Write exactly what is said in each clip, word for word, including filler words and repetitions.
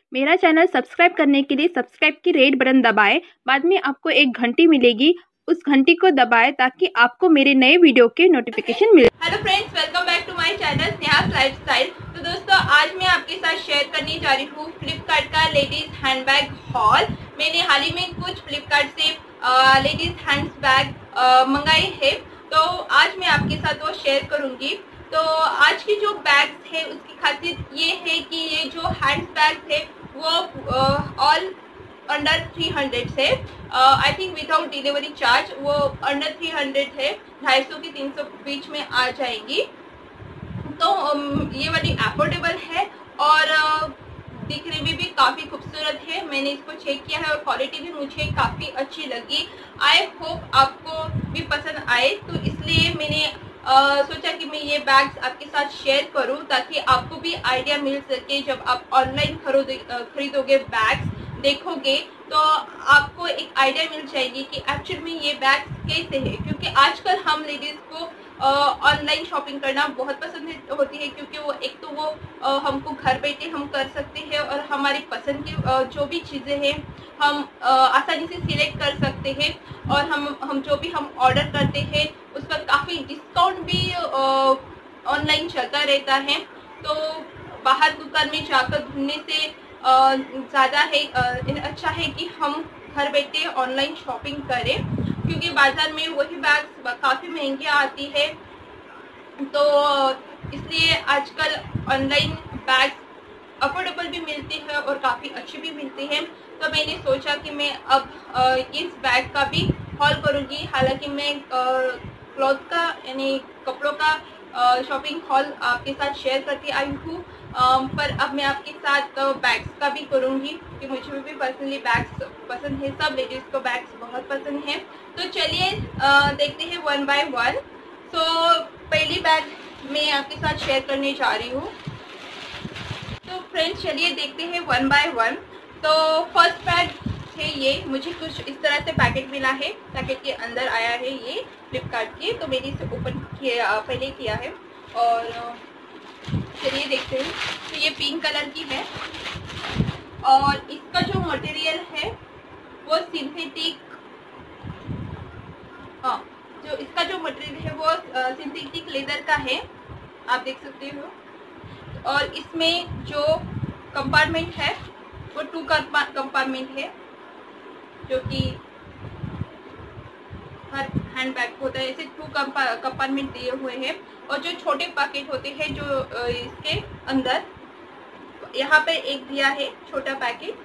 मेरा channel subscribe करने के लिए सब्सक्राइब की रेड बटन दबाएं। बाद में आपको एक घंटी मिलेगी, उस घंटी को दबाएं ताकि आपको मेरे नए वीडियो के नोटिफिकेशन मिले। Hello friends, welcome back to my channel Sneha's lifestyle. तो दोस्तों, आज मैं आपके साथ शेयर करने जा रही हूँ फ्लिपकार्ट का लेडीज हैंडबैग हॉल। मैंने हाल ही में कुछ फ्लिपकार्ट से लेडीज हैंडबैग मंगाए हैं, तो आज मैं आपके साथ वो शेयर करूंगी। तो आज की जो बैग्स है उसकी खासियत ये है कि ये जो हैंड बैग है वो ऑल अंडर थ्री हंड्रेड से, I think without delivery charge वो अंडर थ्री हंड्रेड है, ढाई सौ की तीन सौ बीच में आ जाएंगी। तो um, ये वाली अफोर्डेबल है और uh, दिखने में भी काफ़ी खूबसूरत है। मैंने इसको चेक किया है और क्वालिटी भी मुझे काफ़ी अच्छी लगी। आई होप आपको भी पसंद आए, तो इसलिए मैंने uh, सोचा कि मैं ये बैग्स आपके साथ शेयर करूं ताकि आपको भी आइडिया मिल सके। जब आप ऑनलाइन खरीदो खरीदोगे बैग्स देखोगे तो आपको एक आइडिया मिल जाएगी कि एक्चुअल में ये बैग्स कैसे है, क्योंकि आजकल हम लेडीज़ को ऑनलाइन uh, शॉपिंग करना बहुत पसंद होती है, क्योंकि वो एक तो वो uh, हमको घर बैठे हम कर सकते हैं और हमारी पसंद की uh, जो भी चीज़ें हैं हम uh, आसानी से सिलेक्ट कर सकते हैं। और हम हम जो भी हम ऑर्डर करते हैं उस पर काफ़ी डिस्काउंट भी ऑनलाइन uh, चलता रहता है। तो बाहर दुकान में जाकर ढूंढने से ज़्यादा है uh, अच्छा है कि हम घर बैठे ऑनलाइन शॉपिंग करें, क्योंकि बाज़ार में वही बैग्स काफ़ी महंगी आती है। तो इसलिए आजकल ऑनलाइन बैग्स अफोर्डेबल भी मिलते हैं और काफ़ी अच्छे भी मिलते हैं। तो मैंने सोचा कि मैं अब इस बैग का भी हॉल करूँगी। हालांकि मैं क्लॉथ का यानी कपड़ों का शॉपिंग हॉल आपके साथ शेयर करके आई हूँ, पर अब मैं आपके साथ बैग्स का भी करूँगी, कि मुझे भी पर्सनली बैग्स पसंद है। सब लेडीज़ को बैग्स बहुत पसंद है। तो चलिए देखते हैं वन बाय वन। सो पहली बैग मैं आपके साथ शेयर करने जा रही हूँ। तो फ्रेंड्स, चलिए देखते हैं वन बाय वन। तो फर्स्ट बैग है ये। मुझे कुछ इस तरह से पैकेट मिला है, पैकेट के अंदर आया है ये फ्लिपकार्ट के। तो मैंने इसे ओपन किया, पहले किया है, और चलिए देखते हैं। तो ये पिंक कलर की है और इसका जो मटेरियल है वो सिंथेटिक, हाँ जो इसका जो मटेरियल है वो सिंथेटिक लेदर का है, आप देख सकते हो। और इसमें जो कंपार्टमेंट है वो टू कंपार्टमेंट है, जो कि हर हैंड बैग होता है ऐसे टू कंपार्टमेंट दिए हुए हैं। और जो छोटे पैकेट होते हैं जो इसके अंदर, यहाँ पे एक दिया है छोटा पैकेट,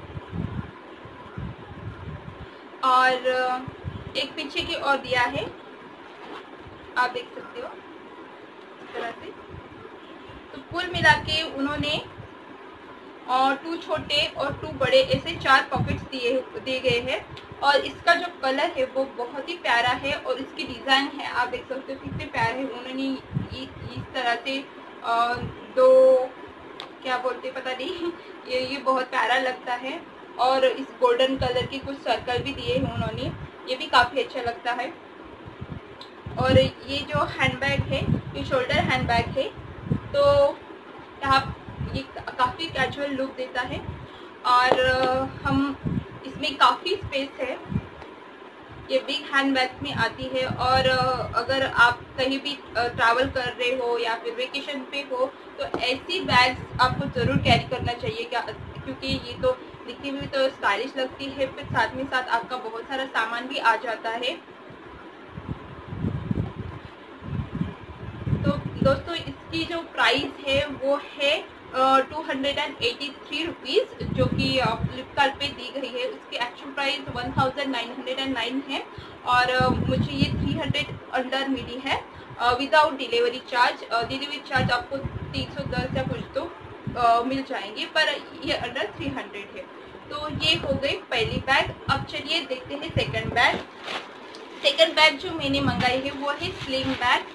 और एक पीछे की ओर दिया है, आप देख सकते हो इस तरह से। तो कुल मिला के उन्होंने और टू छोटे और टू बड़े ऐसे चार पॉकेट्स दिए दिए गए हैं। और इसका जो कलर है वो बहुत ही प्यारा है और इसकी डिज़ाइन है, आप देख सकते हो कितने प्यारे है। उन्होंने इस तरह से दो, क्या बोलते पता नहीं, ये ये बहुत प्यारा लगता है। और इस गोल्डन कलर के कुछ सर्कल भी दिए हैं उन्होंने, ये भी काफ़ी अच्छा लगता है। और ये जो हैंडबैग है ये शोल्डर हैंडबैग है, तो यहाँ ये काफ़ी कैजुअल लुक देता है। और हम इसमें काफ़ी स्पेस है, ये बिग हैंडबैग में आती है। और अगर आप कहीं भी ट्रैवल कर रहे हो या फिर वेकेशन पे हो तो ऐसी बैग्स आपको ज़रूर कैरी करना चाहिए, क्या क्योंकि ये तो दिखने में तो स्टाइलिश लगती है, फिर साथ में साथ आपका बहुत सारा सामान भी आ जाता है। तो दोस्तों, इसकी जो प्राइस है वो है two hundred and eighty three rupees, जो कि फ्लिपकार्ट पे दी गई है। उसकी actual price one thousand nine hundred and nine है और uh, मुझे ये थ्री हंड्रेड अंडर मिली है without delivery charge. Delivery charge आपको तीन सौ दस या कुछ तो uh, मिल जाएंगे, पर ये अंडर थ्री हंड्रेड है। तो ये हो गई पहली बैग। अब चलिए देखते हैं सेकंड बैग। सेकंड बैग जो मैंने मंगाई है वो है स्लिंग बैग।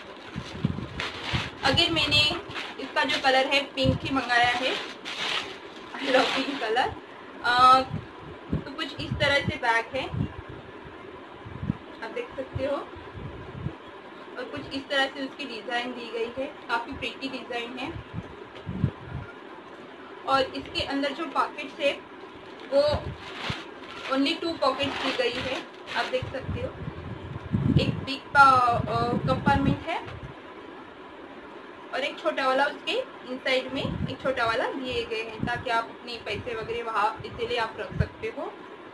अगर मैंने इसका जो कलर है पिंक ही मंगाया है, आई लव पिंक कलर। तो कुछ इस तरह से बैग है, आप देख सकते हो। और कुछ इस तरह से उसकी डिज़ाइन दी गई है, काफ़ी प्रिटी डिज़ाइन है। और इसके अंदर जो पॉकेट्स है वो ओनली टू पॉकेट्स दी गई है, आप देख सकते हो। एक बिग कंपार्टमेंट है और एक छोटा वाला उसके इनसाइड में एक छोटा वाला दिए गए हैं, ताकि आप अपने पैसे वगैरह वहाँ इसीलिए आप रख सकते हो।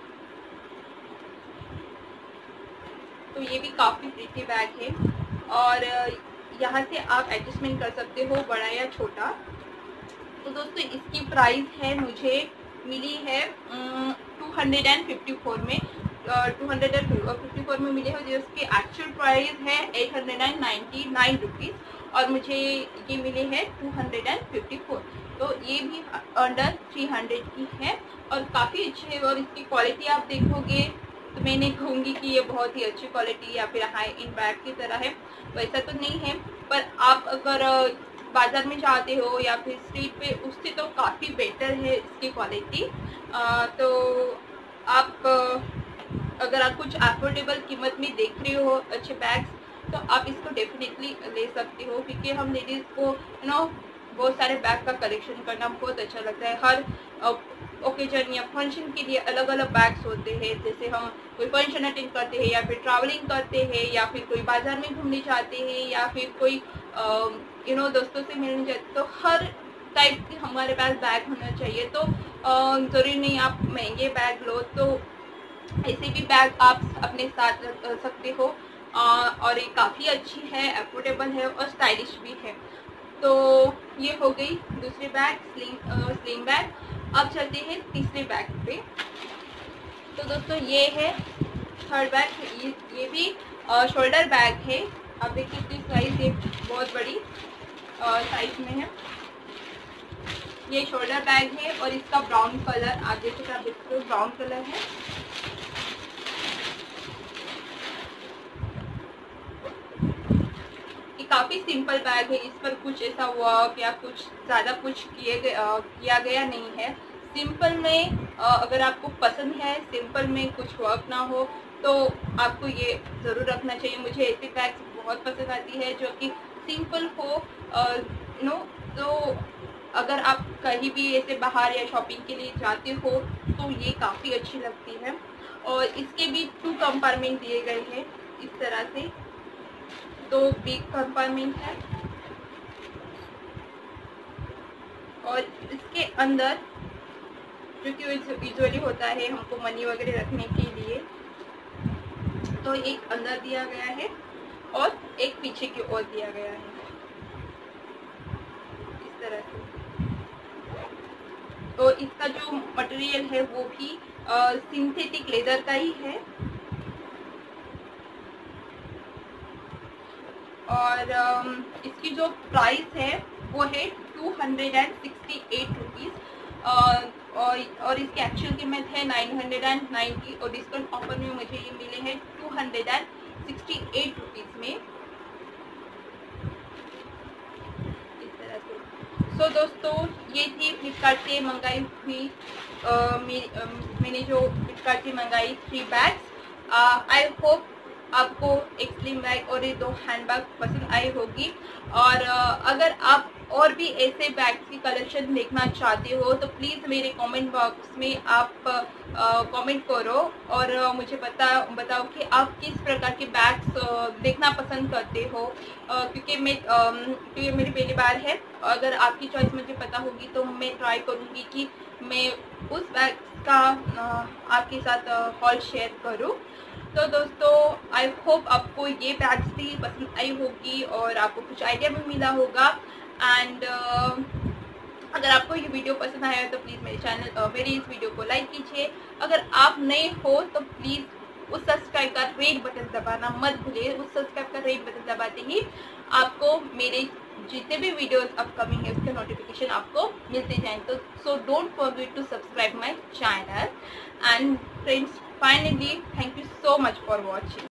तो ये भी काफ़ी प्रीटी बैग है और यहाँ से आप एडजस्टमेंट कर सकते हो बड़ा या छोटा। तो दोस्तों इसकी प्राइस है मुझे मिली है two hundred and fifty four में two hundred and fifty four में मिले है, जिसकी एक्चुअल प्राइस है eight hundred and ninety nine rupees और मुझे ये मिले हैं two hundred and fifty four. तो ये भी अंडर थ्री हंड्रेड की है और काफ़ी अच्छी है। और इसकी क्वालिटी आप देखोगे तो मैं नहीं कहूँगी कि ये बहुत ही अच्छी क्वालिटी या फिर हाई इन बैग की तरह है, वैसा तो नहीं है। पर आप अगर बाज़ार में जाते हो या फिर स्ट्रीट पे, उससे तो काफ़ी बेटर है इसकी क्वालिटी। तो आप अगर आप कुछ अफोर्डेबल कीमत में देख रहे हो अच्छे बैग्स, तो आप इसको डेफिनेटली ले सकते हो, क्योंकि हम लेडीज़ को यू नो बहुत सारे बैग का कलेक्शन करना बहुत अच्छा लगता है। हर ओकेजन या फंक्शन के लिए अलग अलग बैग्स होते हैं। जैसे हम कोई फंक्शन अटेंड करते हैं या फिर ट्रैवलिंग करते हैं या फिर कोई बाज़ार में घूमने जाते हैं या फिर कोई यू नो दोस्तों से मिलने जाते, तो हर टाइप के हमारे पास बैग होना चाहिए। तो ज़रूरी नहीं आप महंगे बैग लो, तो ऐसे भी बैग आप अपने साथ रख सकते हो और ये काफ़ी अच्छी है, अफोर्डेबल है और स्टाइलिश भी है। तो ये हो गई दूसरी बैग, स्लिंग स्लिंग बैग। अब चलते हैं तीसरे बैग पे। तो दोस्तों ये है थर्ड बैग, ये ये भी शोल्डर बैग है। आप देखिए इसकी साइज ये बहुत बड़ी साइज में है। ये शोल्डर बैग है और इसका ब्राउन कलर आप देख सकते हैं, आप देख सकते हो ब्राउन कलर है। काफ़ी सिंपल बैग है, इस पर कुछ ऐसा वर्क या कुछ ज़्यादा कुछ किए किया गया नहीं है। सिंपल में अगर आपको पसंद है सिंपल में कुछ वर्क ना हो, तो आपको ये ज़रूर रखना चाहिए। मुझे ऐसी बैग बहुत पसंद आती है जो कि सिंपल हो यू नो। तो अगर आप कहीं भी ऐसे बाहर या शॉपिंग के लिए जाते हो तो ये काफ़ी अच्छी लगती है। और इसके भी टू कंपार्टमेंट दिए गए हैं इस तरह से, दो बिग कंपार्टमेंट है और इसके अंदर जो कि यूजुअली होता है हमको मनी वगैरह रखने के लिए, तो एक अंदर दिया गया है और एक पीछे की ओर दिया गया है इस तरह से। तो इसका जो मटेरियल है वो भी सिंथेटिक लेदर का ही है और इसकी जो प्राइस है वो है two hundred and sixty eight rupees और और इसकी एक्चुअल कीमत है नाइन हंड्रेड एंड नाइन्टी और डिस्काउंट ऑफर में मुझे ये मिले हैं two hundred and sixty eight rupees में इस तरह से। सो so, दोस्तों ये थी फ्लिपकार्ट से मंगाई हुई मैंने जो फ्लिपकार्ट से मंगाई थ्री बैग्स। आई होप आपको एक स्लिम बैग और ये दो हैंड बैग पसंद आई होगी। और अगर आप और भी ऐसे बैग्स की कलेक्शन देखना चाहते हो तो प्लीज़ मेरे कमेंट बॉक्स में आप कमेंट करो और मुझे बता बताओ कि आप किस प्रकार के बैग्स देखना पसंद करते हो, क्योंकि मैं क्योंकि मेरी पहली बार है। अगर आपकी चॉइस मुझे पता होगी तो मैं ट्राई करूँगी कि मैं उस बैग का आपके साथ हॉल शेयर करूँ। तो दोस्तों आई होप आपको ये बैग्स भी पसंद आई होगी और आपको कुछ आइडिया भी मिला होगा। एंड uh, अगर आपको ये वीडियो पसंद आया तो प्लीज़ मेरे चैनल uh, मेरी इस वीडियो को लाइक कीजिए। अगर आप नए हो तो प्लीज़ उस सब्सक्राइब का रेड बटन दबाना मत भूलिए। उस सब्सक्राइब का रेड बटन दबाते ही आपको मेरे जितने भी वीडियोस अपकमिंग है उसके नोटिफिकेशन आपको मिलते जाएं। तो so don't forget to subscribe my channel and friends, finally thank you so much for watching.